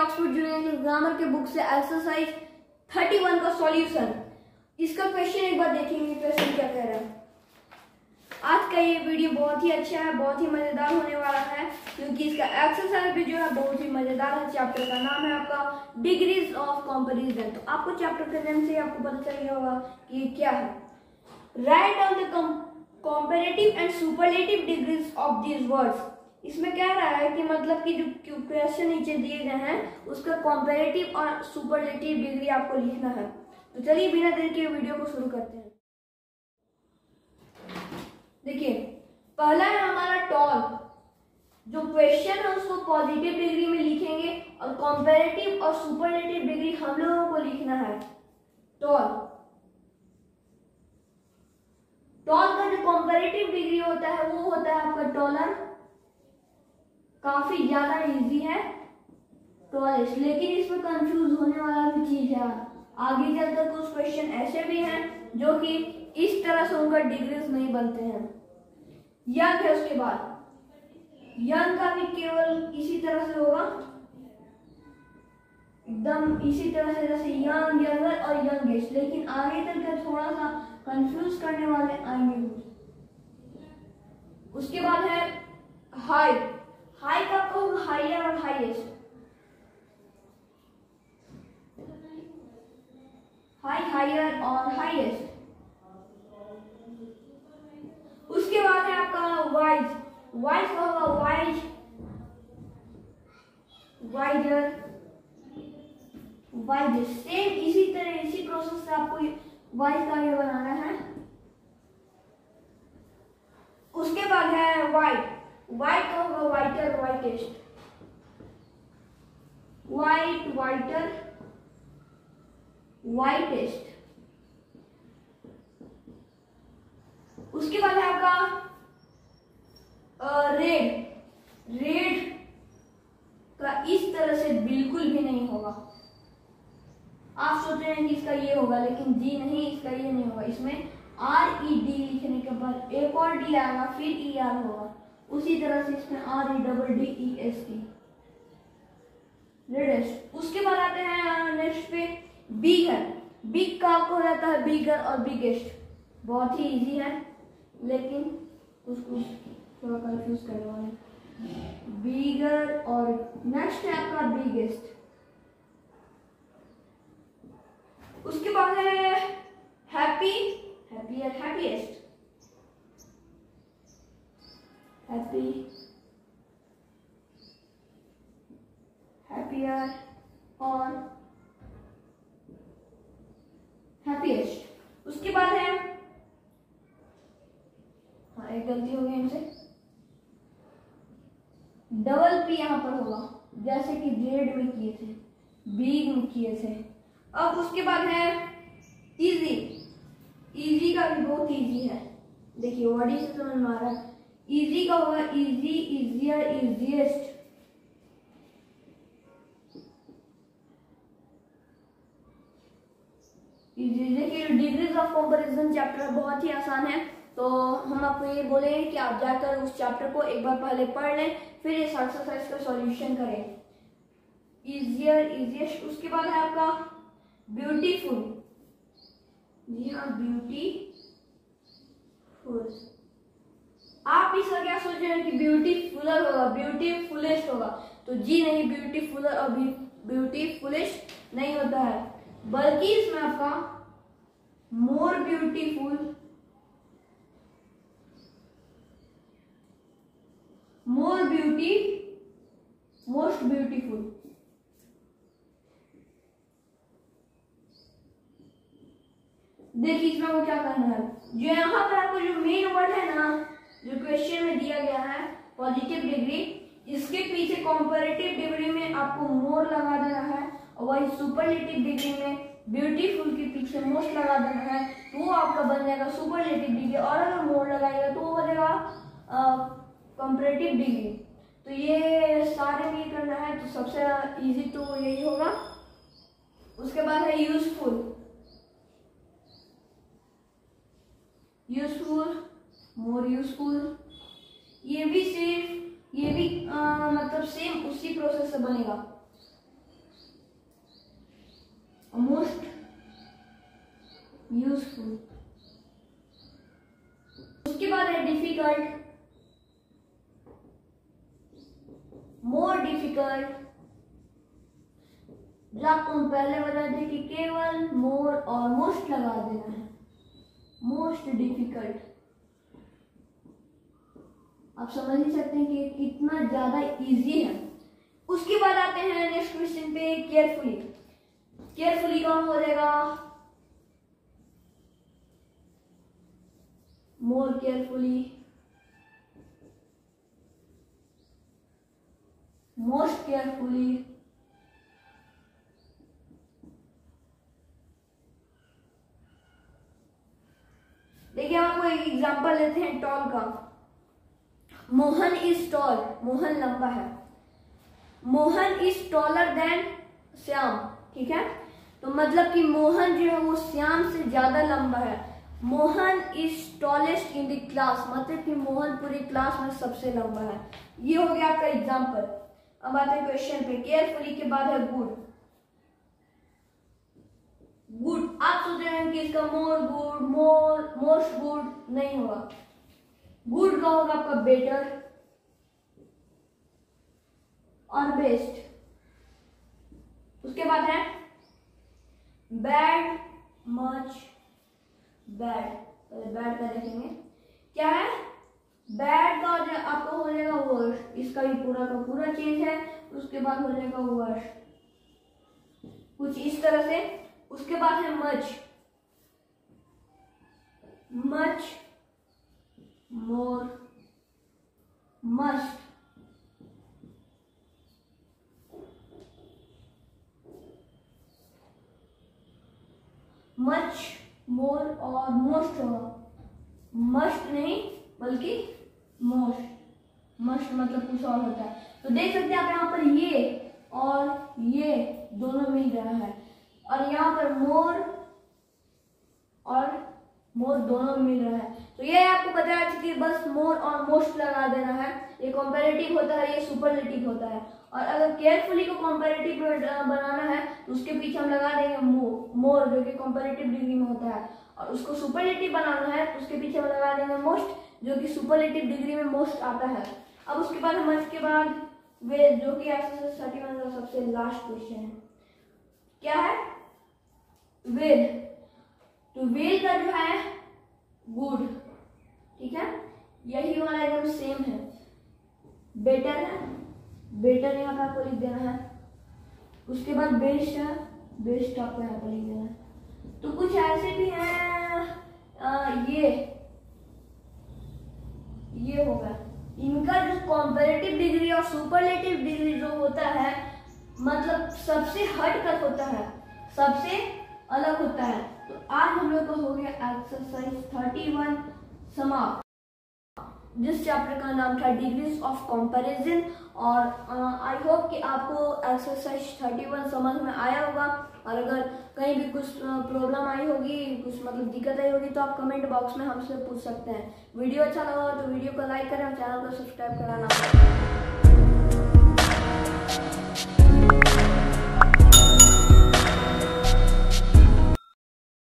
Oxford junior grammar के book से exercise 31 का सॉल्यूशन। इसका क्वेश्चन एक बार देखेंगे, क्वेश्चन क्या कह रहा है। आज का ये वीडियो बहुत ही अच्छा है, बहुत ही मजेदार होने वाला है, क्योंकि इसका एक्सरसाइज भी जो है बहुत ही मजेदार है। चैप्टर का नाम है आपका डिग्रीज ऑफ कंपैरिजन। तो आपको चैप्टर के नाम से आपको पता चल गया होगा कि ये क्या है। Write down the comparative and superlative degrees of these words. इसमें कह रहा है कि मतलब कि जो क्वेश्चन नीचे दिए गए हैं उसका कंपैरेटिव और सुपरलेटिव डिग्री आपको लिखना है। तो चलिए बिना देर के वीडियो को शुरू करते हैं। देखिए, पहला है हमारा टॉल। जो क्वेश्चन है उसको पॉजिटिव डिग्री में लिखेंगे और कंपैरेटिव और सुपरलेटिव डिग्री हम लोगों को लिखना है। टॉल का जो कंपैरेटिव डिग्री होता है वो होता है आपका टॉलर, काफी ज्यादा इजी है टॉलेस्ट। लेकिन इसमें कंफ्यूज होने वाला भी चीज है, आगे चलकर कुछ क्वेश्चन ऐसे भी हैं जो कि इस तरह से उनका डिग्रीज नहीं बनते हैं। यंग है, उसके बाद यंग का भी केवल इसी तरह से होगा, एकदम इसी तरह से जैसे यंग, यंगर और यंगेस्ट। लेकिन आगे चलकर थोड़ा सा कंफ्यूज करने वाले आएंगे। उसके बाद है हाई। हाई का होगा हायर और हाईएस्ट। हाई, हायर और हाईएस्ट। उसके बाद है आपका वाइज। वाइज का होगा वाइज, वाइजर, वाइजेस्ट। सेम इसी तरह इसी प्रोसेस से आपको वाइज का ये बनाना है। उसके बाद है वाइट। वाइट का होगा whiter, whitest. White, whiter, whitest. उसके बाद है आपका रेड। रेड का इस तरह से बिल्कुल भी नहीं होगा। आप सोच रहे हैं कि इसका ये होगा, लेकिन जी नहीं, इसका ये नहीं होगा। इसमें RED लिखने के बाद एक और डी आएगा, फिर ER होगा। उसी तरह से इसमें REDDEST, रेडेस्ट। उसके बाद आते हैं नेक्स्ट पे बिग है। बिग का आपको हो जाता है बिगर और बिगेस्ट। बहुत ही इजी है, लेकिन उसको थोड़ा कंफ्यूज करने वाले। बिगर और नेक्स्ट है आपका बिगेस्ट। उसके बाद है happy, happier, happiest. Happy, happier और हैप्पीएस्ट। उसके बाद है, हाँ एक गलती हो गई हमसे, डबल P यहां पर होगा, जैसे कि रेड में किए थे, बिग में किए थे। अब उसके बाद है इजी। इजी का भी बहुत इजी है, देखिए वर्ड से समझ में आ रहा है। इजी का होगा इजी, इजियर, इजिएस्ट। इजी। देखिए डिग्रीज ऑफ कंपैरिजन चैप्टर बहुत ही आसान है, तो हम आपको ये बोलेंगे कि आप जाकर उस चैप्टर को एक बार पहले पढ़ लें, फिर इस एक्सरसाइज का सॉल्यूशन करें। Easier, easiest. उसके बाद है आपका ब्यूटीफुल। जी हाँ, ब्यूटीफुल। आप इसका क्या सोच रहे हैं कि ब्यूटीफुलर होगा, ब्यूटीफुलेस्ट होगा, तो जी नहीं, ब्यूटीफुलर और ब्यूटीफुलेस्ट नहीं होता है, बल्कि इसमें आपका more beautiful, more beauty, most beautiful. देखिए इसमें वो क्या करना है, जो यहाँ पर आपको जो मेन वर्ड है ना, जो क्वेश्चन में दिया गया है पॉजिटिव डिग्री, इसके पीछे कंपैरेटिव डिग्री में आपको मोर लगा देना है, और वही सुपरलेटिव डिग्री में ब्यूटीफुल के पीछे मोस्ट लगा देना है, तो वो आपका बन जाएगा सुपरलेटिव डिग्री। और अगर मोर लगाएगा तो वो बनेगा कंपैरेटिव डिग्री। तो ये सारे में करना है, तो सबसे इजी तो यही होगा। उसके बाद है यूजफुल। Useful, more useful. ये भी मतलब सेम उसी प्रोसेस से बनेगा। Most useful. उसके बाद है डिफिकल्ट, मोर डिफिकल्ट। जो आपको हम पहले बता दें कि केवल मोर और मोस्ट लगा देना है, मोस्ट डिफिकल्ट। आप समझ ही सकते हैं कि कितना ज्यादा इजी है। उसके बाद आते हैं नेक्स्ट क्वेश्चन पे, केयरफुली। केयरफुली कौन हो जाएगा? मोर केयरफुली, मोस्ट केयरफुली, देखिए हम आपको एक एग्जांपल लेते हैं टॉल का। मोहन इज टॉल, मोहन लंबा है। Mohan is taller than Shyam, ठीक है। तो मतलब कि मोहन जो है वो श्याम से ज्यादा लंबा है। Mohan is tallest in the class, मतलब कि मोहन पूरी क्लास में सबसे लंबा है। ये हो गया आपका एग्जांपल। अब आते हैं क्वेश्चन पे। केयरफुली के बाद है गुड। गुड, आप सोच रहे हैं कि इसका मोर गुड, मोस्ट गुड नहीं होगा। गुड का होगा आपका बेटर और बेस्ट। उसके बाद है बैड, मच, बैड। पहले बैड का देखेंगे क्या है। बैड का आपका हो जाएगा वर्स्ट, इसका भी पूरा का पूरा चेंज है। उसके बाद हो जाएगा वर्स्ट, कुछ इस तरह से। उसके बाद है much, much, more, must, much, more और मोस्ट होगा। मस्ट नहीं बल्कि मोस्ट। मस्ट मतलब कुछ और होता है। तो देख सकते हैं आप यहाँ पर ये और ये दोनों मिल रहा है, और यहाँ पर मोर और मोर दोनों मिल रहा है। तो ये आपको पता है कि बस मोर और मोस्ट लगा देना है। ये कंपैरेटिव होता है, ये सुपरलेटिव होता है। और अगर केयरफुली को कंपैरेटिव बनाना है तो उसके पीछे हम लगा देंगे मोर, जो कि कंपैरेटिव डिग्री में होता है। और उसको सुपरलेटिव बनाना है तो उसके पीछे हम लगा देंगे मोस्ट, जो कि सुपरलेटिव डिग्री में मोस्ट आता है। अब उसके बाद हम इसके बाद वे, जो कि एक्सरसाइज 31 का सबसे लास्ट क्वेश्चन है। क्या है? विल। तो विल का जो है गुड, ठीक है। यही वाला एकदम सेम है। बेटर है, बेटर यहाँ पे आपको लिख देना है। उसके बाद बेस्ट है, बेस्ट आपको यहाँ पर लिख देना है। तो कुछ ऐसे भी हैं, ये होगा। इनका जो कंपैरेटिव डिग्री और सुपरलेटिव डिग्री जो होता है, मतलब सबसे हट कर होता है, सबसे अलग होता है। तो आज हम लोग का हो गया एक्सरसाइज 31 समाप्त, जिस चैप्टर का नाम था डिग्रीज ऑफ कंपैरिजन। और आई होप कि आपको एक्सरसाइज 31 समझ में आया होगा। और अगर कहीं भी कुछ प्रॉब्लम आई होगी, कुछ मतलब दिक्कत आई होगी, तो आप कमेंट बॉक्स में हमसे पूछ सकते हैं। वीडियो अच्छा लगा हो तो वीडियो को लाइक करें और चैनल को सब्सक्राइब करना ना भूलें।